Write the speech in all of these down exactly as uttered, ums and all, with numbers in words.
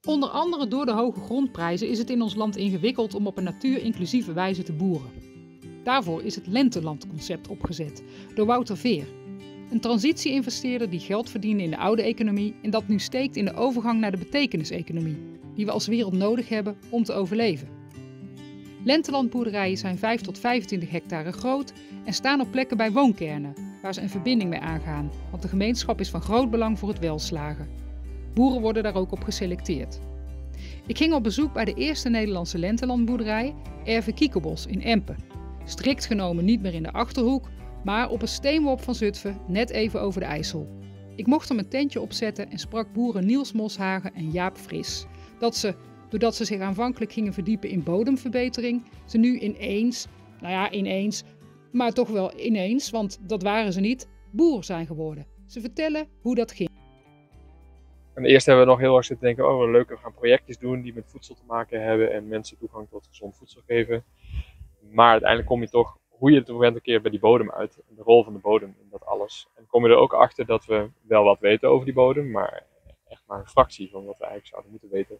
Onder andere door de hoge grondprijzen is het in ons land ingewikkeld om op een natuurinclusieve wijze te boeren. Daarvoor is het Lentelandconcept opgezet door Wouter Veer. Een transitie-investeerder die geld verdiende in de oude economie en dat nu steekt in de overgang naar de betekeniseconomie, die we als wereld nodig hebben om te overleven. Lentelandboerderijen zijn vijf tot vijfentwintig hectare groot en staan op plekken bij woonkernen, waar ze een verbinding mee aangaan, want de gemeenschap is van groot belang voor het welslagen. Boeren worden daar ook op geselecteerd. Ik ging op bezoek bij de eerste Nederlandse lentelandboerderij, Erve Kiekebos in Empen. Strikt genomen niet meer in de Achterhoek, maar op een steenworp van Zutphen, net even over de IJssel. Ik mocht er mijn tentje opzetten en sprak boeren Niels Moshagen en Jaap Fris. Dat ze, doordat ze zich aanvankelijk gingen verdiepen in bodemverbetering, ze nu ineens, nou ja ineens, maar toch wel ineens, want dat waren ze niet, boer zijn geworden. Ze vertellen hoe dat ging. En eerst hebben we nog heel erg zitten denken, oh wat leuk, we gaan projectjes doen die met voedsel te maken hebben en mensen toegang tot gezond voedsel geven. Maar uiteindelijk kom je toch, hoe je het bent, een keer bij die bodem uit. En de rol van de bodem in dat alles. En kom je er ook achter dat we wel wat weten over die bodem, maar echt maar een fractie van wat we eigenlijk zouden moeten weten.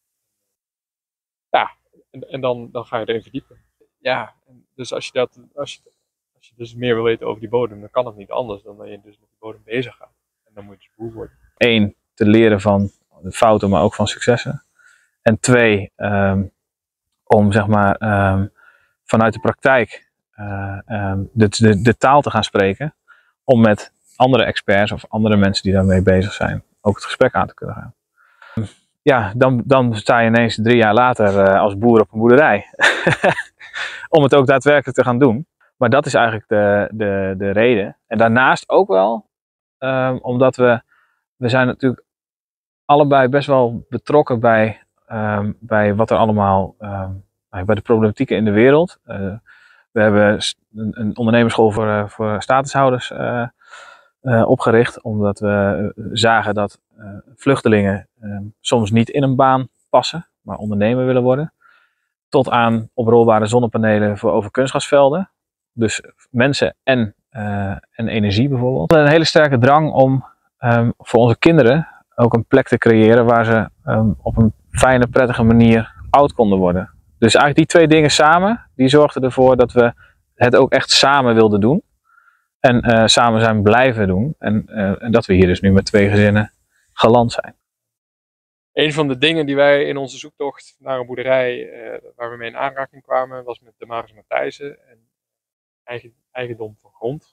Ja, en, en dan, dan ga je erin verdiepen. Ja, dus als je, dat, als, je, als je dus meer wil weten over die bodem, dan kan het niet anders dan dat je dus met die bodem bezig gaat. En dan moet je dus boer worden. Eén, te leren van de fouten, maar ook van successen. En twee, um, om zeg maar um, vanuit de praktijk uh, um, de, de, de taal te gaan spreken. Om met andere experts of andere mensen die daarmee bezig zijn ook het gesprek aan te kunnen gaan. Ja, dan, dan sta je ineens drie jaar later uh, als boer op een boerderij. Om het ook daadwerkelijk te gaan doen. Maar dat is eigenlijk de, de, de reden. En daarnaast ook wel, um, omdat we, we zijn natuurlijk allebei best wel betrokken bij, um, bij wat er allemaal, um, bij de problematieken in de wereld. Uh, we hebben een, een ondernemersschool voor, uh, voor statushouders uh, uh, opgericht, omdat we uh, zagen dat uh, vluchtelingen uh, soms niet in een baan passen, maar ondernemer willen worden. Tot aan oprolbare zonnepanelen voor over kunstgrasvelden. Dus mensen en, uh, en energie bijvoorbeeld. Een hele sterke drang om um, voor onze kinderen ook een plek te creëren waar ze um, op een fijne, prettige manier oud konden worden. Dus eigenlijk die twee dingen samen, die zorgden ervoor dat we het ook echt samen wilden doen. En uh, samen zijn blijven doen. En, uh, en dat we hier dus nu met twee gezinnen geland zijn. Een van de dingen die wij in onze zoektocht naar een boerderij, uh, waar we mee in aanraking kwamen, was met Damaris Matthijssen en eigen, eigendom van grond.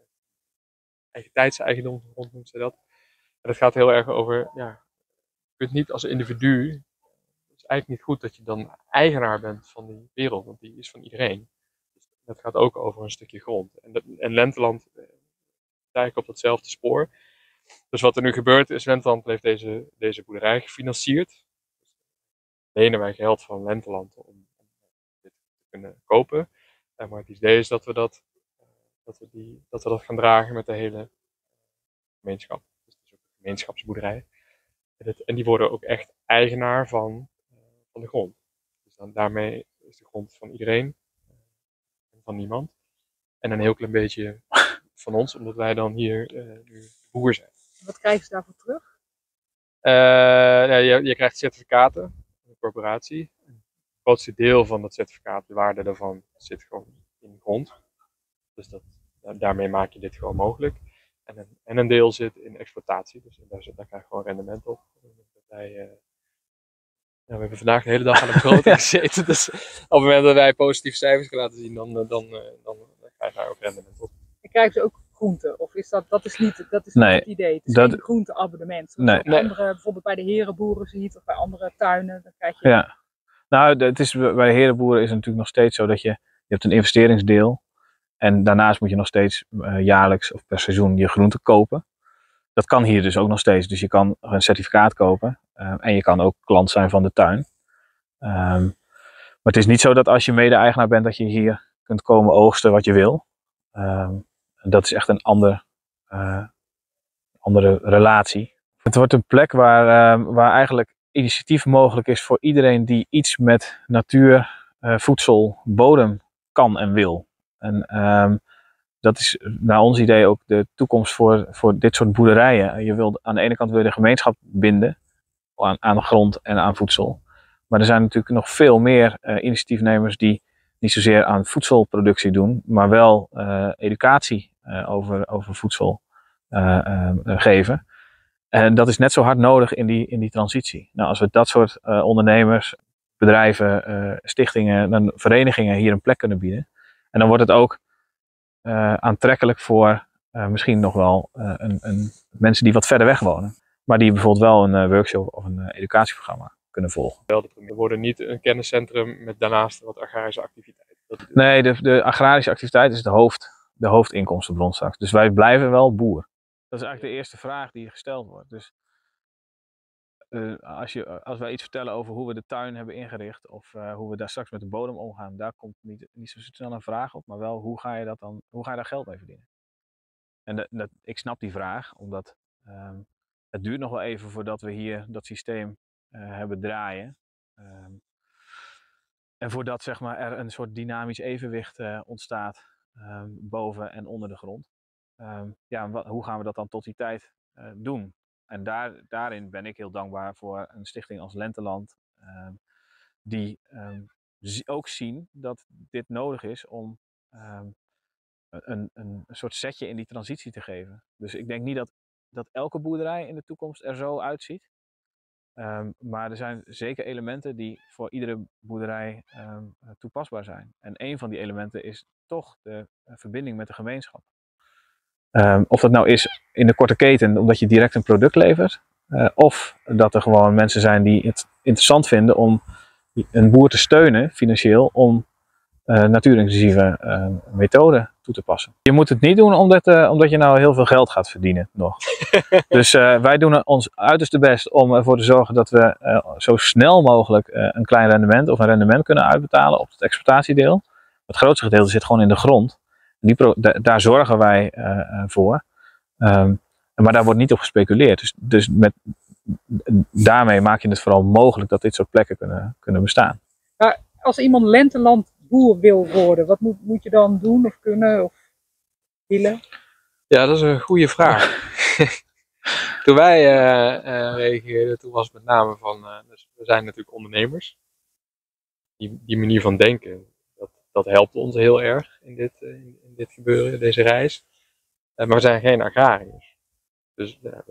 Eigen tijdseigendom van grond noemt ze dat. En dat gaat heel erg over, ja, je kunt niet als individu, het is eigenlijk niet goed dat je dan eigenaar bent van die wereld, want die is van iedereen. Dus dat gaat ook over een stukje grond. En, dat, en Lenteland uh, is eigenlijk op datzelfde spoor. Dus wat er nu gebeurt is, Lenteland heeft deze, deze boerderij gefinancierd. Dus lenen wij geld van Lenteland om, om dit te kunnen kopen. Uh, maar het idee is dat we dat, uh, dat we die, dat we dat gaan dragen met de hele gemeenschap. Dus het is ook een gemeenschapsboerderij. En, het, en die worden ook echt eigenaar van, uh, van de grond. Dus dan, daarmee is de grond van iedereen, uh, en van niemand. En een heel klein beetje van ons, omdat wij dan hier uh, nu boer zijn. Wat krijgen ze daarvoor terug? Uh, ja, je, je krijgt certificaten van de corporatie. Het grootste deel van dat certificaat, de waarde daarvan, zit gewoon in de grond. Dus dat, daarmee maak je dit gewoon mogelijk. En een, en een deel zit in exploitatie, dus daar, daar krijg je gewoon rendement op. Wij, uh, ja, we hebben vandaag de hele dag aan de begroting gezeten, dus op het moment dat wij positieve cijfers gaan laten zien, dan, dan, dan, dan, dan krijg je daar ook rendement op. En krijgen ze ook groenten? Of is dat, dat is niet, dat is Nee, niet het idee? Het is dat, geen groenteabonnement. Nee. Zoals nee. andere, bijvoorbeeld bij de herenboeren ziet of bij andere tuinen. Dan krijg je... Ja, nou het is, bij de herenboeren is het natuurlijk nog steeds zo dat je, je hebt een investeringsdeel. En daarnaast moet je nog steeds uh, jaarlijks of per seizoen je groenten kopen. Dat kan hier dus ook nog steeds. Dus je kan een certificaat kopen. Uh, en je kan ook klant zijn van de tuin. Um, maar het is niet zo dat als je mede-eigenaar bent dat je hier kunt komen oogsten wat je wil. Um, dat is echt een ander, uh, andere relatie. Het wordt een plek waar, uh, waar eigenlijk initiatief mogelijk is voor iedereen die iets met natuur, uh, voedsel, bodem kan en wil. En um, dat is naar ons idee ook de toekomst voor, voor dit soort boerderijen. Je wil, aan de ene kant wil je de gemeenschap binden aan, aan grond en aan voedsel. Maar er zijn natuurlijk nog veel meer uh, initiatiefnemers die niet zozeer aan voedselproductie doen, maar wel uh, educatie uh, over, over voedsel uh, uh, geven. En dat is net zo hard nodig in die, in die transitie. Nou, als we dat soort uh, ondernemers, bedrijven, uh, stichtingen, dan verenigingen hier een plek kunnen bieden. En dan wordt het ook uh, aantrekkelijk voor uh, misschien nog wel uh, een, een, mensen die wat verder weg wonen. Maar die bijvoorbeeld wel een uh, workshop of een uh, educatieprogramma kunnen volgen. We worden niet een kenniscentrum met daarnaast wat agrarische activiteit. Dat... Nee, de, de agrarische activiteit is de, hoofd, de hoofdinkomstenbron straks. Dus wij blijven wel boer. Dat is eigenlijk de eerste vraag die gesteld wordt. Dus uh, als, je, als wij iets vertellen over hoe we de tuin hebben ingericht of uh, hoe we daar straks met de bodem omgaan, daar komt niet, niet zo snel een vraag op, maar wel hoe ga je, dat dan, hoe ga je daar geld mee verdienen? En de, dat, ik snap die vraag, omdat um, het duurt nog wel even voordat we hier dat systeem uh, hebben draaien. Um, en voordat zeg maar, er een soort dynamisch evenwicht uh, ontstaat um, boven en onder de grond. Um, ja, wat, hoe gaan we dat dan tot die tijd uh, doen? En daar, daarin ben ik heel dankbaar voor een stichting als Lenteland, um, die um, ook zien dat dit nodig is om um, een, een, een soort setje in die transitie te geven. Dus ik denk niet dat, dat elke boerderij in de toekomst er zo uitziet. Um, maar er zijn zeker elementen die voor iedere boerderij um, toepasbaar zijn. En een van die elementen is toch de uh, verbinding met de gemeenschap. Um, of dat nou is in de korte keten omdat je direct een product levert. Uh, of dat er gewoon mensen zijn die het interessant vinden om een boer te steunen financieel om uh, natuurintensieve uh, methoden toe te passen. Je moet het niet doen omdat, uh, omdat je nou heel veel geld gaat verdienen nog. Dus uh, wij doen ons uiterste best om ervoor te zorgen dat we uh, zo snel mogelijk uh, een klein rendement of een rendement kunnen uitbetalen op het exploitatiedeel. Het grootste gedeelte zit gewoon in de grond. Die pro daar zorgen wij uh, voor. Um, maar daar wordt niet op gespeculeerd. Dus, dus met, daarmee maak je het vooral mogelijk dat dit soort plekken kunnen, kunnen bestaan. Maar als iemand Lenteland boer wil worden, wat moet, moet je dan doen of kunnen of willen? Ja, dat is een goede vraag. Toen wij uh, uh, reageerden, toen was het met name van, uh, dus we zijn natuurlijk ondernemers. Die, die manier van denken, dat, dat helpt ons heel erg in dit, uh, in, in dit gebeuren, deze reis. Uh, maar we zijn geen agrariërs. Dus, uh,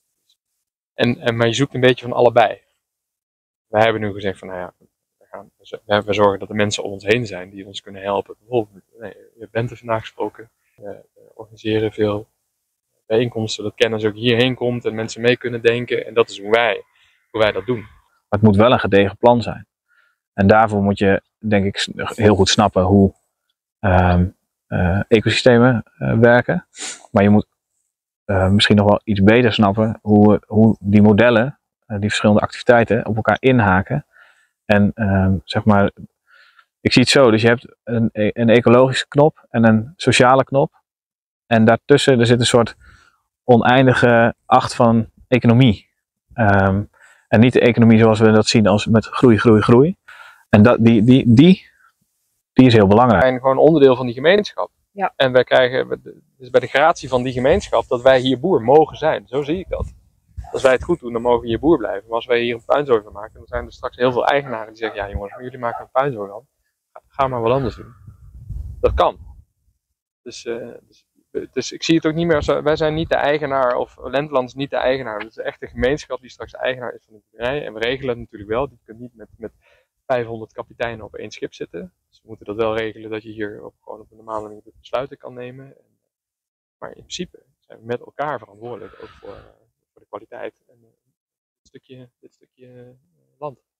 en, en, maar je zoekt een beetje van allebei. Wij hebben nu gezegd van, nou ja, we, gaan, we, we zorgen dat er mensen om ons heen zijn die ons kunnen helpen. Bijvoorbeeld, nee, je bent er vandaag gesproken. We organiseren veel bijeenkomsten, dat kennis ook hierheen komt en mensen mee kunnen denken. En dat is hoe wij, hoe wij dat doen. Maar het moet wel een gedegen plan zijn. En daarvoor moet je, denk ik, heel goed snappen hoe uh, uh, ecosystemen uh, werken. Maar je moet uh, misschien nog wel iets beter snappen hoe, hoe die modellen, uh, die verschillende activiteiten, op elkaar inhaken. En uh, zeg maar, ik zie het zo, dus je hebt een, een ecologische knop en een sociale knop. En daartussen er zit een soort oneindige acht van economie. Um, en niet de economie zoals we dat zien als met groei, groei, groei. En dat, die, die, die, die is heel belangrijk. We zijn gewoon onderdeel van die gemeenschap. Ja. En wij krijgen, dus bij de gratie van die gemeenschap, dat wij hier boer mogen zijn. Zo zie ik dat. Als wij het goed doen, dan mogen we hier boer blijven. Maar als wij hier een puinzooi van maken, dan zijn er straks heel veel eigenaren die zeggen, ja jongens, jullie maken een puinzooi van. Ga maar wat anders doen. Dat kan. Dus, uh, dus, dus ik zie het ook niet meer als, wij zijn niet de eigenaar, of Lenteland is niet de eigenaar. Het is echt de gemeenschap die straks de eigenaar is van de boerderij. En we regelen het natuurlijk wel. Je kunt niet met, met vijfhonderd kapiteinen op één schip zitten. Dus we moeten dat wel regelen dat je hier op, gewoon op een normale manier besluiten kan nemen. Maar in principe zijn we met elkaar verantwoordelijk ook voor, voor de kwaliteit en uh, dit stukje, dit stukje uh, land.